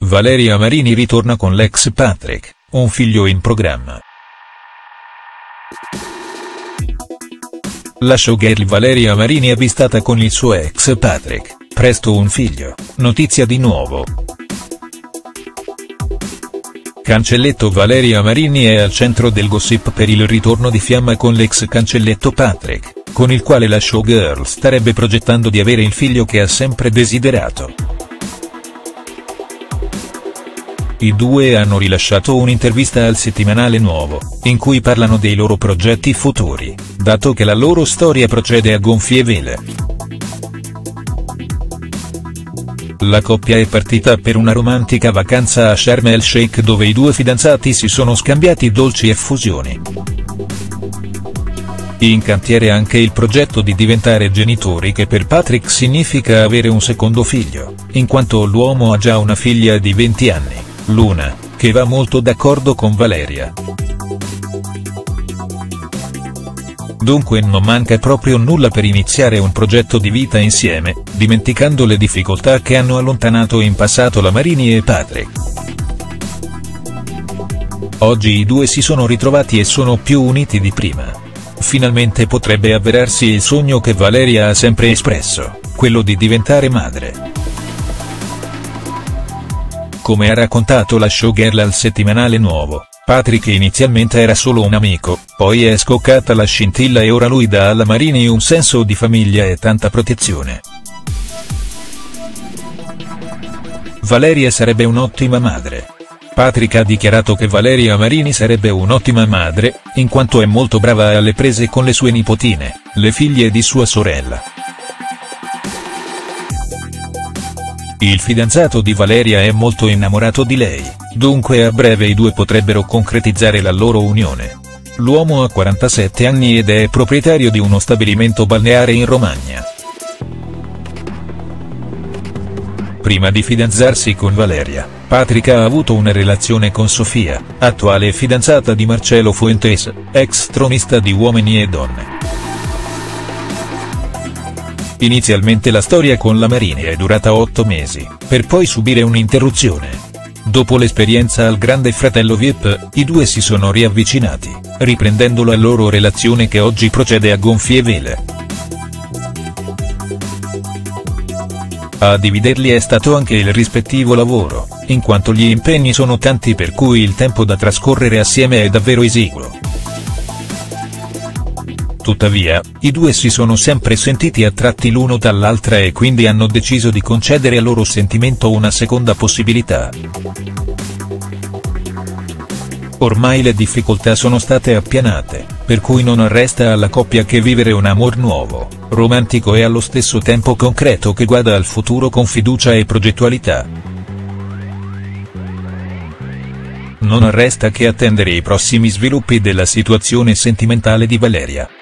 Valeria Marini ritorna con l'ex Patrick, un figlio in programma. La showgirl Valeria Marini avvistata con il suo ex Patrick, presto un figlio, notizia di nuovo. Cancelletto Valeria Marini è al centro del gossip per il ritorno di fiamma con l'ex cancelletto Patrick, con il quale la showgirl starebbe progettando di avere il figlio che ha sempre desiderato. I due hanno rilasciato un'intervista al settimanale Nuovo, in cui parlano dei loro progetti futuri, dato che la loro storia procede a gonfie vele. La coppia è partita per una romantica vacanza a Sharm el Sheikh dove i due fidanzati si sono scambiati dolci effusioni. In cantiere anche il progetto di diventare genitori, che per Patrick significa avere un secondo figlio, in quanto l'uomo ha già una figlia di 20 anni. Luna, che va molto d'accordo con Valeria. Dunque non manca proprio nulla per iniziare un progetto di vita insieme, dimenticando le difficoltà che hanno allontanato in passato la Marini e Patrick. Oggi i due si sono ritrovati e sono più uniti di prima. Finalmente potrebbe avverarsi il sogno che Valeria ha sempre espresso, quello di diventare madre. Come ha raccontato la showgirl al settimanale Nuovo, Patrick inizialmente era solo un amico, poi è scoccata la scintilla e ora lui dà alla Marini un senso di famiglia e tanta protezione. Valeria sarebbe un'ottima madre. Patrick ha dichiarato che Valeria Marini sarebbe un'ottima madre, in quanto è molto brava alle prese con le sue nipotine, le figlie di sua sorella. Il fidanzato di Valeria è molto innamorato di lei, dunque a breve i due potrebbero concretizzare la loro unione. L'uomo ha 47 anni ed è proprietario di uno stabilimento balneare in Romagna. Prima di fidanzarsi con Valeria, Patrick ha avuto una relazione con Sofia, attuale fidanzata di Marcelo Fuentes, ex tronista di Uomini e Donne. Inizialmente la storia con la Marini è durata 8 mesi, per poi subire un'interruzione. Dopo l'esperienza al Grande Fratello VIP, i due si sono riavvicinati, riprendendo la loro relazione che oggi procede a gonfie vele. A dividerli è stato anche il rispettivo lavoro, in quanto gli impegni sono tanti per cui il tempo da trascorrere assieme è davvero esiguo. Tuttavia, i due si sono sempre sentiti attratti l'uno dall'altra e quindi hanno deciso di concedere al loro sentimento una seconda possibilità. Ormai le difficoltà sono state appianate, per cui non resta alla coppia che vivere un amor nuovo, romantico e allo stesso tempo concreto che guarda al futuro con fiducia e progettualità. Non resta che attendere i prossimi sviluppi della situazione sentimentale di Valeria.